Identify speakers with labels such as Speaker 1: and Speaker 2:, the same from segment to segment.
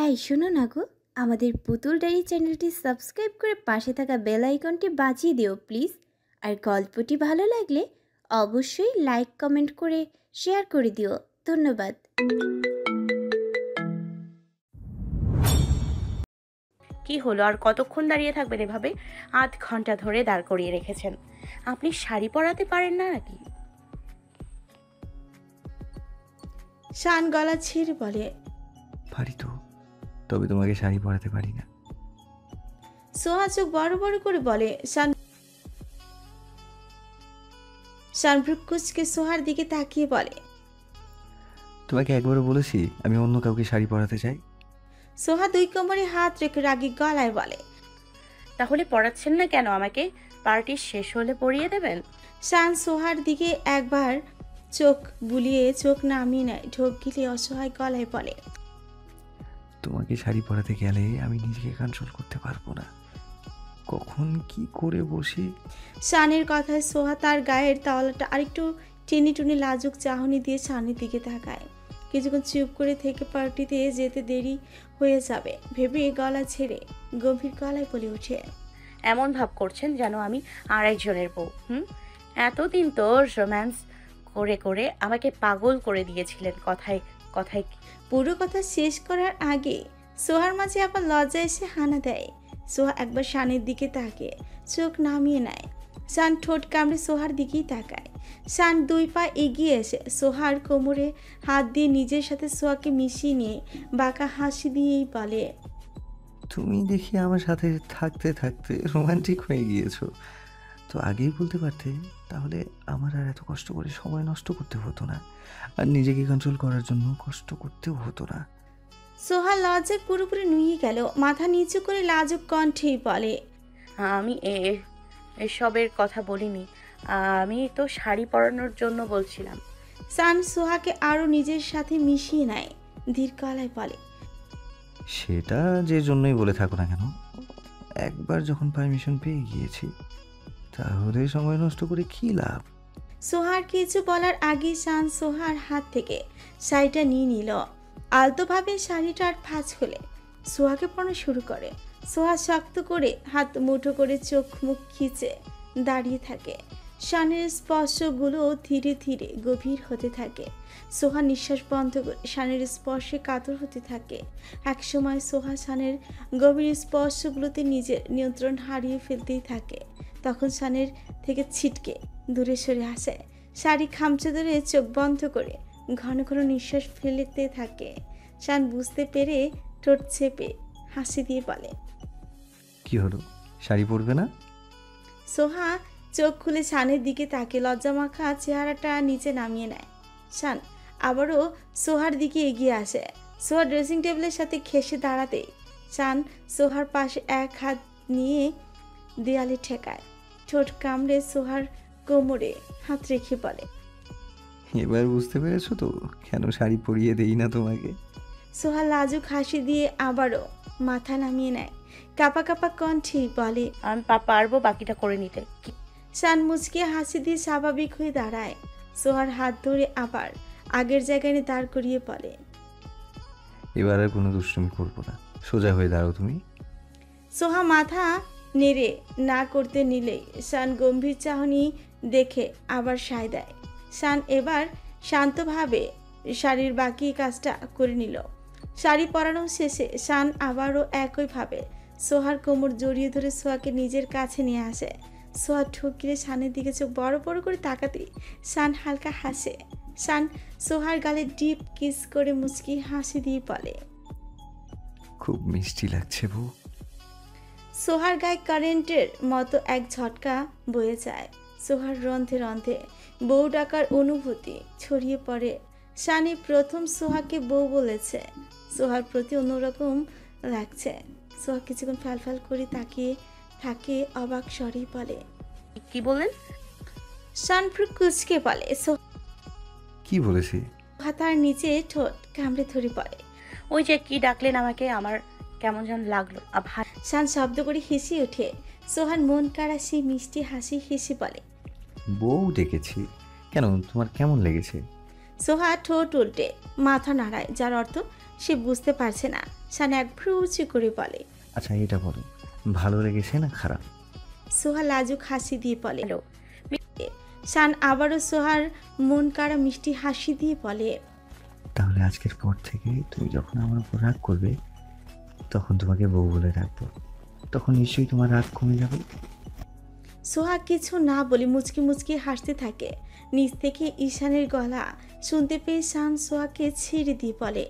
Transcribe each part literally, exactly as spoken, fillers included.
Speaker 1: এই শোনো না গো, আমাদের পুতুল ডায়েরি চ্যানেলটি সাবস্ক্রাইব করে পাশে থাকা বেল আইকনটি বাজিয়ে দিও প্লিজ। আর গল্পটি ভালো লাগলে অবশ্যই লাইক কমেন্ট করে শেয়ার করে দিও। ধন্যবাদ।
Speaker 2: কি হলো, আর কতক্ষণ দাঁড়িয়ে থাকবেন এভাবে? আধ ঘন্টা ধরে দাঁড় করিয়ে রেখেছেন। আপনি শাড়ি পরাতে পারেন না নাকি?
Speaker 3: শান গলা ছেড়ে বলে,
Speaker 4: পারি তো, তবে তোমাকে শাড়ি পরাতে পারি না।
Speaker 3: সোহা চোখ বড় বড় করে বলে। শান শান ভ্রুকুচকে সোহার দিকে তাকিয়ে বলে,
Speaker 4: তোমাকে একবারও বলেছি আমি অন্য কাউকে শাড়ি পরাতে চাই?
Speaker 3: সোহা দুই কোমরে হাত রেখে রাগী গলায় বলে।
Speaker 2: তাহলে পড়াচ্ছেন না কেন আমাকে? পার্টি শেষ হলে পরিয়ে দেবেন।
Speaker 3: শান সোহার দিকে একবার চোখ বুলিয়ে চোখ নামিয়ে নেয়, ঢোক গিলে অসহায় গলায় বলে,
Speaker 4: তোমাকে শাড়ি পরাতে গেলে আমি নিজেকে কন্ট্রোল করতে পারবো না, কখন কি করে বসি।
Speaker 3: শানের কথায় সোহা তার গায়ের তাওয়ালাটা আরেকটু টেনে টুনে লাজুক চাহনি দিয়ে শানের দিকে তাকায়। কিছুক্ষণ চুপ করে থেকে পার্টিতে যেতে দেরি হয়ে যাবে ভেবে গলা ছেড়ে গম্ভীর গলায় বলে ওঠে,
Speaker 2: এমন ভাব করছেন যেন আমি আর একজনের বউ। হুম এতদিন তো রোম্যান্স করে করে আমাকে পাগল করে দিয়েছিলেন কথায় কথায়।
Speaker 3: পুরো কথা শেষ করার আগে সোহার মাঝে আবার লজ্জা এসে হানা দেয়। সোহা একবার শানের দিকে তাকিয়ে চোখ নামিয়ে নেয়। শান ঠোঁট কামড়ে সোহার দিকেই তাকায়। শান দুই পা এগিয়ে এসে সোহার কোমরে হাত দিয়ে নিজের সাথে সোহাকে মিশিয়ে নিয়ে বাঁকা হাসি দিয়েই বলে,
Speaker 4: তুমি দেখি আমার সাথে থাকতে থাকতে রোমান্টিক হয়ে গিয়েছো, তো আগেই বলতে পারতে, তাহলে আমার আর এত কষ্ট করে সময় নষ্ট করতে হতো না, আর নিজেকে কন্ট্রোল করার জন্য কষ্ট করতেও হতো না।
Speaker 3: সোহা লজ্জায় পুরোপুরি নুয়ে গেল, মাথা নিচু করে লাজুক কণ্ঠেই বলে,
Speaker 2: আমি এ এসবের কথা বলিনি, আমি তো শাড়ি পরানোর জন্য বলছিলাম।
Speaker 3: শান সোহাকে আরো নিজের সাথে মিশিয়ে নেয়, ধীর গলায় বলে,
Speaker 4: সেটা যে জন্যই বলে থাকো না কেন, একবার যখন পারমিশন পেয়ে গিয়েছি তাহলে সময় নষ্ট করে কি লাভ।
Speaker 3: সোহার কিছু বলার আগে শান সোহার হাত থেকে শাড়িটা নিয়ে নিল। আলতোভাবে শাড়িটার ভাঁজ খুলে সোহাকে পরানো শুরু করে। সোহা শক্ত করে হাত মুঠো করে চোখ মুখ খিচে দাঁড়িয়ে থাকে। শানের স্পর্শগুলো ধীরে ধীরে গভীর হতে থাকে। সোহা নিঃশ্বাস বন্ধ করে শানের স্পর্শে কাতর হতে থাকে। একসময় সোহা শানের গভীর স্পর্শগুলোতে নিজের নিয়ন্ত্রণ হারিয়ে ফেলতেই থাকে। তখন শানের থেকে ছিটকে দূরে সরে আসে। শাড়ি খামচে ধরে চোখ বন্ধ করে ঘন ঘন নিঃশ্বাস ফেলতে থাকে। শান বুঝতে পেরে ঠোঁট চেপে হাসি দিয়ে বলে,
Speaker 4: কি হলো, শাড়ি পরবে না?
Speaker 3: সোহা চোখ খুলে শানের দিকে তাকে লজ্জামাখা চেহারাটা নিচে নামিয়ে নেয়। শান আবারও সোহার দিকে এগিয়ে আসে। সোহা ড্রেসিং টেবিলের সাথে ঘেঁষে দাঁড়াতে শান সোহার পাশে এক হাত নিয়ে দেয়ালে ঠেকায়। ঠোঁট কামড়ে সোহার কোমরে হাত রেখে বলে,
Speaker 4: এবার বুঝতে পেরেছো তো কেন শাড়ি পরিয়ে দেই না তোমাকে?
Speaker 3: সোহা লাজুক হাসি দিয়ে আবারও মাথা নামিয়ে নেয়। কাপা কাপা কণ্ঠে বলে,
Speaker 2: আমি পা পারবো বাকিটা করে নিতে।
Speaker 3: শান মুচকে হাসি দিয়ে স্বাভাবিক হয়ে দাঁড়ায়। সোহার হাত ধরে আবার আগের জায়গায় এনে দাঁড় করিয়ে বলে,
Speaker 4: এবার আর কোনো দুষ্টুমি করবো না, সোজা হয়ে দাঁড়াও তুমি।
Speaker 3: সোহা মাথা নেড়ে না করতে নিলেই শান গম্ভীর চাহনি দেখে আবার সায় দেয়। শান এবার শান্তভাবে শাড়ির বাকি কাজটা করে নিল। শাড়ি পরানো শেষে শান আবারও একইভাবে সোহার কোমর জড়িয়ে ধরে সোহাকে নিজের কাছে নিয়ে আসে। সোহা ঠকিলে শানের দিকে চোখ বড় বড় করে তাকাতে শান হালকা হাসে। শান সোহার গালে ডিপ কিস করে মুচকি হাসি দিয়ে বলে,
Speaker 4: খুব মিষ্টি লাগছে বউ।
Speaker 3: সোহার গায়ে কারেন্টের মতো এক ঝটকা বয়ে যায়। সোহার রন্ধে রন্ধে বউ ডাকার অনুভূতি ছড়িয়ে পড়ে। শানি প্রথম সোহাকে বউ বলেছে। সোহার প্রতি অন্যরকম লাগছে। সোহা কিছুক্ষণ ফ্যাল ফ্যাল করে তাকিয়ে থাকে, অবাক স্বরেই বলে,
Speaker 2: কি বললেন?
Speaker 3: শানপ্রু কুচকে বলে,
Speaker 4: কি বলেছি?
Speaker 3: সোহা তার নিচে ঠোঁট কামড়ে ধরে পড়ে,
Speaker 2: ওই যে কি ডাকলেন আমাকে, আমার কেমন যেন লাগলো। আবার
Speaker 3: শান শব্দ করে হেসে ওঠে। সোহান মন কাড়া সেই মিষ্টি হাসি হেসে বলে,
Speaker 4: বউ ডেকেছি কেন, তোমার কেমন লেগেছে?
Speaker 3: সোহা ঠোঁট উল্টে মাথা নাড়ায়, যার অর্থ সে বুঝতে পারছে না। শান এক ভ্রু উঁচু করে বলে,
Speaker 4: আচ্ছা এটা বলো, ভালো লেগেছে না খারাপ?
Speaker 3: সোহা লাজুক হাসি দিয়ে বলে।
Speaker 2: হ্যালো।
Speaker 3: শান আবারও সোহার মন কাড়া মিষ্টি হাসি দিয়ে বলে,
Speaker 4: তাহলে আজকের পর থেকে তুমি যখন আমার উপর রাগ করবে তখন তোমাকে বউ বলে রাখবো, তখন নিশ্চয়ই তোমার রাগ কমে যাবে।
Speaker 3: সোহা কিছু না বলে মুচকি মুচকি হাসতে থাকে। নিচ থেকে ঈশানের গলা শুনতে পেয়ে শান সোহাকে ছেড়ে দিয়ে বলে,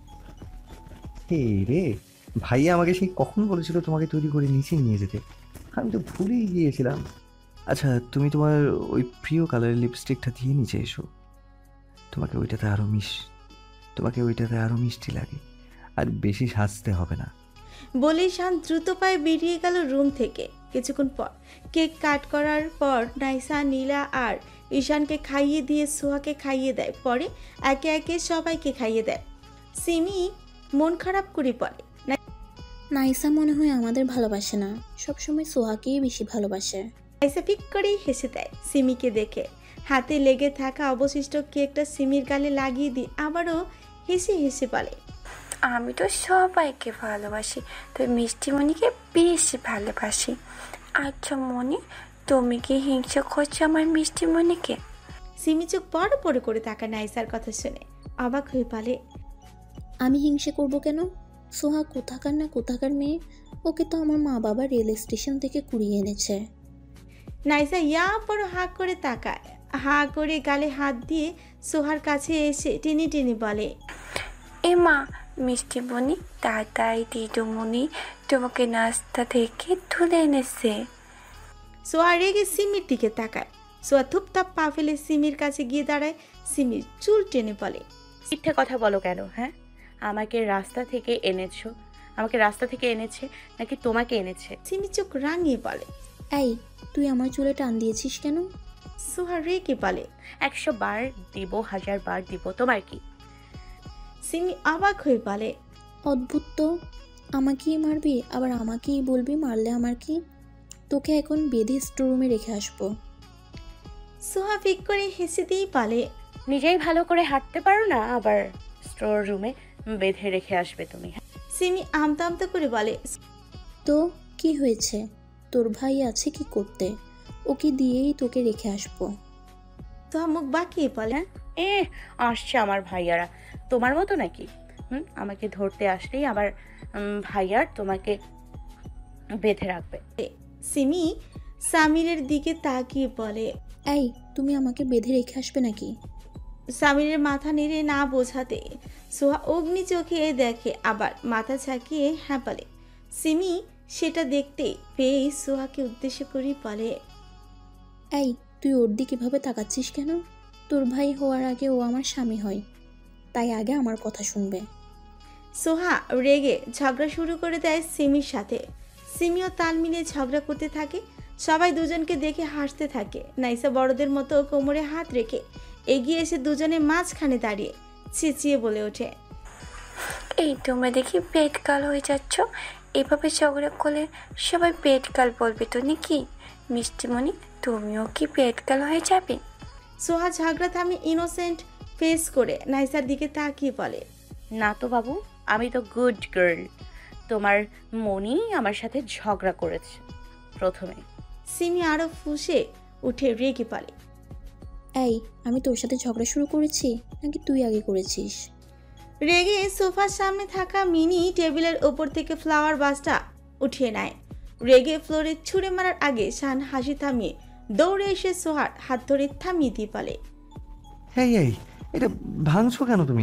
Speaker 4: হে রে, ভাইয়া আমাকে সেই কখন বলেছিল তোমাকে তৈরি করে নিচে নিয়ে যেতে, আমি তো ভুলেই গিয়েছিলাম। আচ্ছা তুমি তোমার ওই প্রিয় কালারের লিপস্টিকটা দিয়ে নিচে এসো, তোমাকে ওইটাতে আরও মিশ তোমাকে ওইটাতে আরও মিষ্টি লাগে, আর বেশি সাজতে হবে না।
Speaker 3: বলেই শান দ্রুত পায়ে বেরিয়ে গেল রুম থেকে। কিছুক্ষণ পর কেক কাট করার পর নাইসা, নীলা আর ঈশানকে খাইয়ে দিয়ে সোহাকে খাইয়ে দেয়। পরে একে একে সবাইকে খাইয়ে দেয়। সিমি মন খারাপ করে পড়ে,
Speaker 5: নাইসা মনে হয় আমাদের ভালোবাসে না, সবসময় সোহাকেই বেশি ভালোবাসে।
Speaker 3: নাইসা পিক করেই হেসে দেয় সিমিকে দেখে। হাতে লেগে থাকা অবশিষ্ট কেকটা সিমির গালে লাগিয়ে দিয়ে আবারও হেসে হেসে বলে,
Speaker 6: আমি তো সবাইকে ভালোবাসি, তো মিষ্টিমণিকে বেশি ভালোবাসি। আচ্ছা মনি, তুমি কি হিংসা করছো আমার মিষ্টিমণিকে?
Speaker 3: সিমি চোখ বড় বড় করে তাকায় নাইসার কথা শুনে, অবাক হয়ে বলে,
Speaker 5: আমি হিংসে করব কেন? সোহা কোথাকার না কোথাকার মেয়ে, ওকে তো আমার মা বাবা রেল স্টেশন থেকে কুড়িয়ে এনেছে।
Speaker 3: নাইসা ইয়া বড় হা করে তাকায়, হা করে গালে হাত দিয়ে সোহার কাছে এসে টেনে টেনে বলে,
Speaker 6: এ মা মিষ্টিমণি, তাড়াতাড়ি দিদুমণি তোমাকে নাস্তা থেকে তুলে এনেছে।
Speaker 3: সোহা রেগে সিমির দিকে তাকায়। সোহা থুপথাপ পা ফেলে সিমির কাছে গিয়ে দাঁড়ায়। সিমির চুল টেনে বলে,
Speaker 2: মিথ্যে কথা বলো কেন? হ্যাঁ, আমাকে রাস্তা থেকে এনেছো, আমাকে রাস্তা থেকে এনেছে নাকি তোমাকে এনেছে?
Speaker 3: সিমি চোখ রাঙিয়ে বলে,
Speaker 5: এই তুই আমার চুলে টান দিয়েছিস কেন?
Speaker 3: সোহা রেগে বলে,
Speaker 2: একশো বার দিব, হাজার বার দিব, তোমার কি?
Speaker 3: সিমি অবাক হয়ে বলে,
Speaker 5: অদ্ভুত তো, আমাকেই মারবি আবার আমাকেই বলবি মারলে আমার কি? তোকে এখন বেঁধে স্টোররুমে রেখে আসবো।
Speaker 3: সোহা ফিক করে হেসে দিয়ে বলে,
Speaker 2: নিজেই ভালো করে হাঁটতে পারো না, আবার স্টোর রুমে বেঁধে রেখে আসবে তুমি?
Speaker 3: সিমি আমতা আমতা করে বলে,
Speaker 5: তো কি হয়েছে, তোর ভাই আছে কি করতে, ওকে দিয়েই তোকে রেখে আসবো।
Speaker 3: সোহা মুখ বাঁকিয়ে বলে,
Speaker 2: এ আসছে আমার ভাইয়ারা, তোমার মতো নাকি? হুম, আমাকে ধরতে আসলেই আবার উম, ভাইয়ার তোমাকে বেঁধে রাখবে।
Speaker 3: সিমি সামিরের দিকে তাকিয়ে বলে,
Speaker 5: এই তুমি আমাকে বেঁধে রেখে আসবে নাকি?
Speaker 3: সামিরের মাথা নেড়ে না বোঝাতে সোহা অগ্নি চোখে দেখে, আবার মাথা ঝাঁকিয়ে হ্যাঁ বলে। সিমি সেটা দেখতে পেয়ে সোহাকে উদ্দেশ্য করে বলে,
Speaker 5: এই তুই ওর দিকে ভাবে তাকাচ্ছিস কেন? তোর ভাই হওয়ার আগে ও আমার স্বামী হয়, তাই আগে আমার কথা শুনবে।
Speaker 3: সোহা রেগে ঝগড়া শুরু করে দেয় সিমির সাথে। সিমিও তাল মিলিয়ে ঝগড়া করতে থাকে। সবাই দুজনকে দেখে হাসতে থাকে। নাইসা বড়দের মতো কোমরে হাত রেখে এগিয়ে এসে দুজনের মাঝখানে দাঁড়িয়ে চেঁচিয়ে বলে ওঠে,
Speaker 6: এই তোমরা দেখি পেট কাল হয়ে যাচ্ছ, এভাবে ঝগড়া করলে সবাই পেট কাল বলবে তো নাকি? মিষ্টিমণি, তুমিও কি পেট কাল হয়ে যাবে?
Speaker 3: সোহা ঝগড়া থামে ইনোসেন্ট ফেস করে নাইসার দিকে তাকিয়ে বলে,
Speaker 2: না তো বাবু, আমি তো গুড গার্ল, তোমার মনি আমার সাথে ঝগড়া করেছে প্রথমে।
Speaker 3: সিমি আরো ফুঁসে উঠে রেগে বলে,
Speaker 5: এই আমি তোর সাথে ঝগড়া শুরু করেছি নাকি তুই আগে করেছিস?
Speaker 3: রেগে সোফার সামনে থাকা মিনি টেবিলের ওপর থেকে ফ্লাওয়ার বাসটা উঠিয়ে নেয়। রেগে ফ্লোরে ছুঁড়ে মারার আগে শান হাসি থামিয়ে দৌড়ে এসে সোহার হাত ধরে থামিয়ে দিয়ে বলে,
Speaker 4: এই এই এটা ভাঙছো কেন তুমি?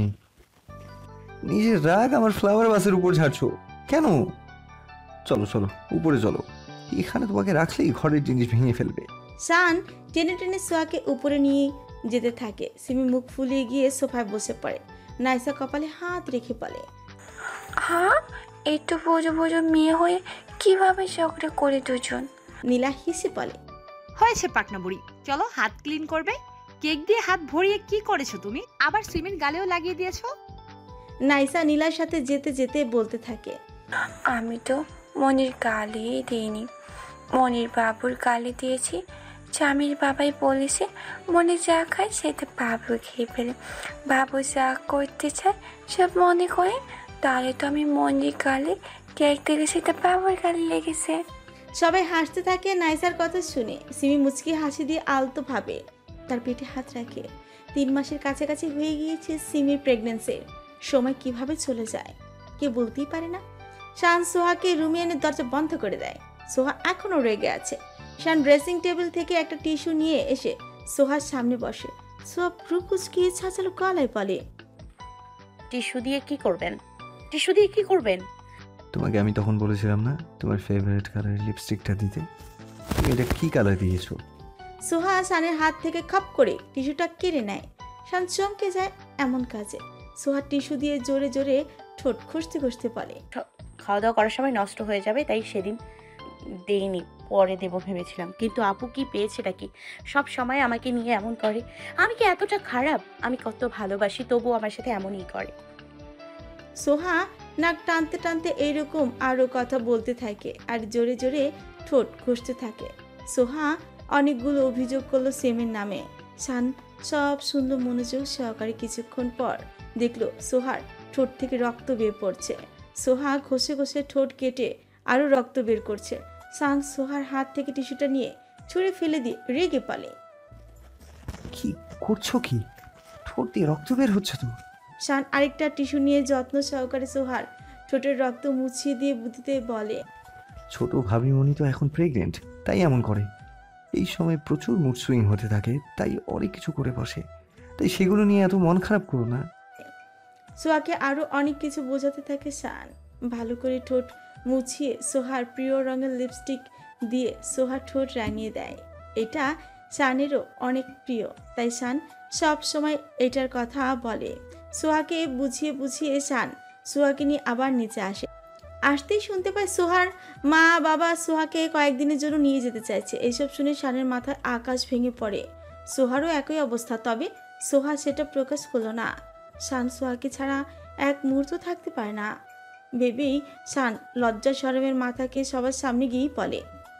Speaker 4: নিজের রাগ আমার ফ্লাওয়ার বাসের উপর ঝাড়ছো কেন? চলো চলো উপরে চলো, এখানে তোমাকে রাখলেই ঘরের জিনিস ভেঙে ফেলবে।
Speaker 3: শান টেনে টেনে সোহাকে উপরে নিয়ে যেতে থাকে। সিমি মুখ ফুলিয়ে গিয়ে সোফায় বসে পড়ে। নাইসা কপালে হাত রেখে বলে,
Speaker 6: হ্যাঁ, একটু বোঝো বোঝো মেয়ে হয়ে কিভাবে ঝগড়া করে দুজন?
Speaker 3: নীলা হেসে বলে,
Speaker 7: হয়েছে পাটনা বুড়ি, চলো হাত ক্লিন করবে। কেক দিয়ে হাত ভরিয়ে কি করেছো তুমি? আবার সুইমিং গালেও লাগিয়ে দিয়েছো।
Speaker 3: নাইসা নীলার সাথে যেতে যেতে বলতে থাকে,
Speaker 6: আমি তো মনির গালেই দিইনি, মনির বাবুর গালে দিয়েছি। স্বামীর বাবাই বলেছে মনে যা খায় সেটা বাবু খেয়ে ফেলে, বাবু যা করতে চায় সব মনে করে তাহলে তো আমি মন্দির গালে কেক থেকে সেটা বাবার গালে লেগেছে।
Speaker 3: সবাই হাসতে থাকে নাইসার কথা শুনে। সিমি মুচকি হাসি দিয়ে আলতো ভাবে তার পেটে হাত রাখে। তিন মাসের কাছাকাছি হয়ে গিয়েছে সিমির প্রেগনেন্সির। সময় কিভাবে চলে যায় কে বলতেই পারে না। শান সোহাকে রুমে এনে দরজা বন্ধ করে দেয়। সোহা এখনো রেগে আছে। শান ড্রেসিং টেবিল থেকে একটা টিস্যু নিয়ে এসে সোহার সামনে বসে। সোহা ভ্রু কুচকিয়ে ছাঁচালো গলায় বলে,
Speaker 2: টিস্যু দিয়ে কি করবেন? টিস্যু দিয়ে কি করবেন?
Speaker 4: তোমাকে আমি তখন বলেছিলাম না তোমার ফেভারিট কালারের লিপস্টিকটা দিতে? তুমি এটা কি কালার দিয়েছো?
Speaker 3: সোহা শানের হাত থেকে খপ করে টিস্যুটা কেড়ে নেয়। শান চমকে যায় এমন কাজে। সোহা টিস্যু দিয়ে জোরে জোরে ঠোঁট খুঁজতে খুঁজতে বলে,
Speaker 2: খাওয়া দাওয়া করার সময় নষ্ট হয়ে যাবে, তাই সেদিন দেইনি, পরে দেবো ভেবেছিলাম। কিন্তু আপু কি পেয়েছেটা কি? সব সময় আমাকে নিয়ে এমন করে। আমি কি এতটা খারাপ? আমি কত ভালোবাসি, তবুও আমার সাথে এমনই করে।
Speaker 3: সোহা নাক টানতে টানতে এইরকম আরো কথা বলতে থাকে আর জোরে জোরে ঠোঁট ঘষতে থাকে। সোহা অনেকগুলো অভিযোগ করলো সেমের নামে। শান সব শুনলো মনোযোগ সহকারে। কিছুক্ষণ পর দেখলো সোহার ঠোঁট থেকে রক্ত বের পড়ছে। সোহা ঘষে ঘষে ঠোঁট কেটে আরো রক্ত বের করছে। শান সোহার হাত থেকে টিস্যুটা নিয়ে ছুঁড়ে ফেলে দিয়ে রেগে পালে।
Speaker 4: কি করছো কি? ঠোঁট দিয়ে রক্ত বের হচ্ছে তো।
Speaker 3: শান আরেকটা টিস্যু নিয়ে যত্ন সহকারে সোহার ঠোঁটের রক্ত মুছিয়ে দিয়ে বুদ্ধিতে বলে,
Speaker 4: ছোট ভাবিমণি তো এখন প্রেগনেন্ট, তাই এমন করে। এই সময় প্রচুর মুড সুইং হতে থাকে, তাই অনেক কিছু করে বসে। তাই সেগুলো নিয়ে এত মন খারাপ করো না।
Speaker 3: সোহাকে আরো অনেক কিছু বোঝাতে থাকে শান। ভালো করে ঠোঁট মুছিয়ে সোহার প্রিয় রঙের লিপস্টিক দিয়ে সোহার ঠোঁট রাঙিয়ে দেয়। এটা শানেরও অনেক প্রিয়, তাই শান সব সময় এটার কথা বলে। সোহাকে বুঝিয়ে বুঝিয়ে শান সোহাকে নিয়ে আবার নিচে আসে। আসতেই শুনতে পায় সোহার মা বাবা সোহাকে কয়েকদিনের জন্য নিয়ে যেতে চাইছে। এইসব শুনে শানের মাথায় আকাশ ভেঙে পড়ে। সোহারও একই অবস্থা, তবে সোহা সেটা প্রকাশ করলো না। শান সোহাকে ছাড়া এক মুহূর্ত থাকতে পারে না ভেবেই শান লজ্জা শরমের মাথাকে সবার সামনে গিয়েই বলে,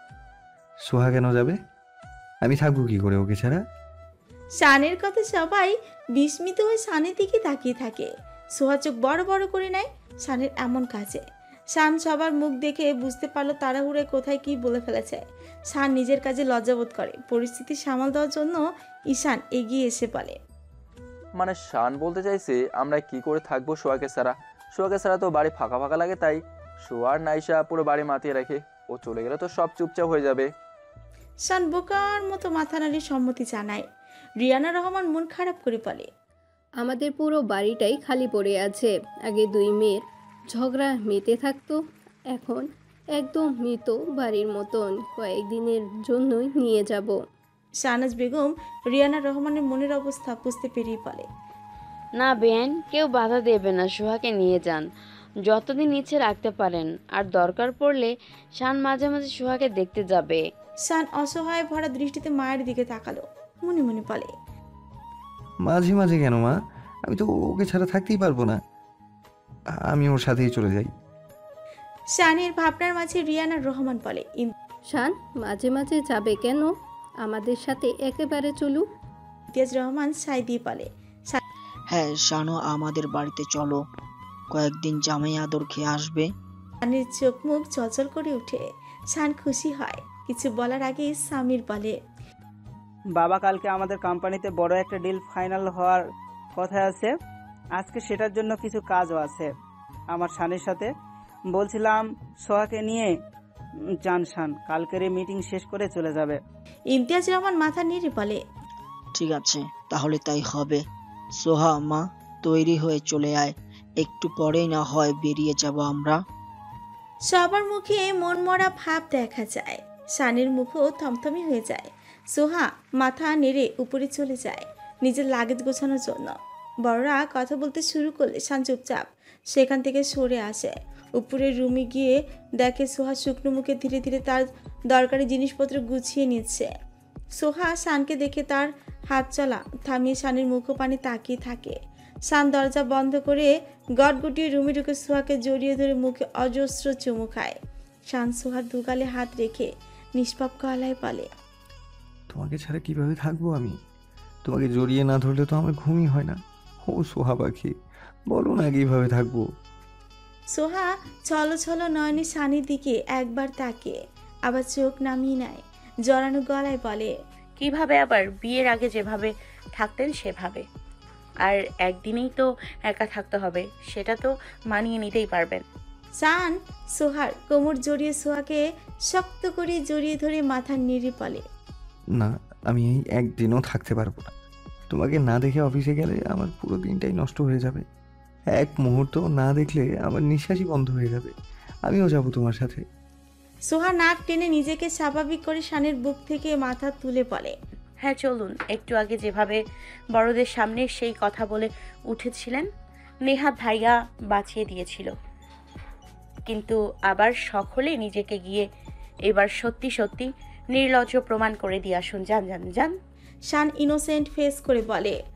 Speaker 4: সোহা কেন যাবে? আমি থাকবো কি করে ওকে ছাড়া?
Speaker 3: শানের কথা সবাই বিস্মিত হয়ে শানের দিকে তাকিয়ে থাকে। সোহা চোখ বড় বড় করে নেয় শানের এমন কাজে। শান সবার মুখ দেখে বুঝতে পারলো তাড়াহুড়ে কোথায় কি বলে ফেলেছে। শান নিজের কাজে লজ্জাবোধ করে। পরিস্থিতি সামাল দেওয়ার জন্য ঈশান এগিয়ে এসে বলে,
Speaker 8: মানে শান বলতে চাইছে আমরা কি করে থাকবো সোহাকে ছাড়া? সোহাকে ছাড়া তো বাড়ি ফাঁকা ফাঁকা লাগে, তাই সোহার নাইসা পুরো বাড়ি মাতিয়ে রাখে। ও চলে গেলে তো সব চুপচাপ হয়ে যাবে।
Speaker 3: শান বোকার মতো মাথা নাড়িয়ে সম্মতি জানায়। রিয়ানা রহমান মন খারাপ করে বলে,
Speaker 9: আমাদের পুরো বাড়িটাই খালি পড়ে আছে। আগে দুই মেয়ের ঝগড়া মেতে থাকতো, এখন একদম মৃত বাড়ির মতন। কয়েকদিনের জন্যই নিয়ে যাব।
Speaker 3: শাহনাজ বেগম রিয়ানা রহমানের মনের অবস্থা বুঝতে পেরিয়ে বলে,
Speaker 10: না বেন, কেউ বাধা দেবে না, সোহাকে নিয়ে যান, যতদিন ইচ্ছে রাখতে পারেন। আর দরকার পড়লে শান মাঝে মাঝে সোহাকে দেখতে যাবে।
Speaker 3: শান অসহায় ভরা দৃষ্টিতে মায়ের দিকে তাকালো। মনে মনে বলে,
Speaker 4: মাঝে মাঝে কেন মা? আমি তো ওকে ছাড়া থাকতেই পারবো না। আমি ওর সাথেই চলে যাই।
Speaker 3: শানের ভাবনার মাঝে রিয়ানা রহমান বলে,
Speaker 9: শান মাঝে মাঝে যাবে কেন? আমাদের সাথে একেবারে চলুক।
Speaker 3: ইমতিয়াজ রহমান সাই দিয়ে বলে,
Speaker 11: হ্যাঁ শানু, আমাদের বাড়িতে চলো, কয়েকদিন জামাই আদর খেয়ে আসবে।
Speaker 3: শানের চোখ মুখ চলচল করে উঠে। শান খুশি হয়। কিছু বলার আগে সামির বলে,
Speaker 12: বাবা কালকে আমাদের কোম্পানিতে বড় একটা ডিল ফাইনাল হওয়ার কথা আছে। আজকে সেটার জন্য কিছু কাজও আছে আমার শানের সাথে। বলছিলাম সোহাকে নিয়ে যান শান, কালকের এই মিটিং শেষ করে চলে যাবে।
Speaker 3: ইমতিয়াজ রহমান মাথা নেড়ে বলে,
Speaker 11: ঠিক আছে, তাহলে তাই হবে। সোহা মা, তৈরি হয়ে চলে আয়, একটু পরেই না হয় বেরিয়ে যাব আমরা।
Speaker 3: সবার মুখে মনমরা ভাব দেখা যায়। শানের মুখও থমথমি হয়ে যায়। সোহা মাথা নেড়ে উপরে চলে যায় নিজের লাগেজ গোছানোর জন্য। বড়রা কথা বলতে শুরু করলে শান চুপচাপ সেখান থেকে সরে আসে। উপরের রুমে গিয়ে দেখে সোহা শুকনো মুখে ধীরে ধীরে তার দরকারি জিনিসপত্র গুছিয়ে নিচ্ছে। সোহা শানকে দেখে তার হাত চলা থামিয়ে শানের মুখপানে তাকিয়ে থাকে। শান দরজা বন্ধ করে গটগটিয়ে রুমে ঢুকে সোহাকে জড়িয়ে ধরে মুখে অজস্র চুমু খায়। শান সোহার দুগালে হাত রেখে নিষ্পাপ গলায় বলে,
Speaker 4: তোমাকে ছাড়া কিভাবে থাকবো আমি? তোমাকে জড়িয়ে না ধরলে তো আমার ঘুমই হয় না। ও সোহা পাখি, বলো না কিভাবে থাকবো?
Speaker 3: সোহা ছলো ছলো নয়নে শানের দিকে একবার তাকিয়ে আবার চোখ নামিয়ে নেয়, জড়ানো গলায় বলে,
Speaker 2: কিভাবে আবার? বিয়ের আগে যেভাবে থাকতেন সেভাবে। আর একদিনেই তো একা থাকতে হবে, সেটা তো মানিয়ে নিতেই পারবেন।
Speaker 3: শান সোহার কোমর জড়িয়ে সোহাকে শক্ত করে জড়িয়ে ধরে মাথার নেড়ে বলে,
Speaker 4: না, আমি এই একদিনও থাকতে পারবো না। তোমাকে না দেখে অফিসে গেলে আমার পুরো দিনটাই নষ্ট হয়ে যাবে। এক মুহূর্ত না দেখলে আমার নিঃশ্বাসই বন্ধ হয়ে যাবে। আমিও যাব তোমার সাথে।
Speaker 3: সোহা নাক টেনে নিজেকে স্বাভাবিক করে শানের বুক থেকে মাথা তুলে বলে,
Speaker 2: হ্যাঁ চলুন। একটু আগে যেভাবে বড়দের সামনে সেই কথা বলে উঠেছিলেন, নেহাত ভাইয়া বাঁচিয়ে দিয়েছিল, কিন্তু আবার সকলে নিজেকে গিয়ে এবার সত্যি সত্যি নির্লজ্জ প্রমাণ করে দিয়ে আসুন। যান যান যান।
Speaker 3: শান ইনোসেন্ট ফেস করে বলে,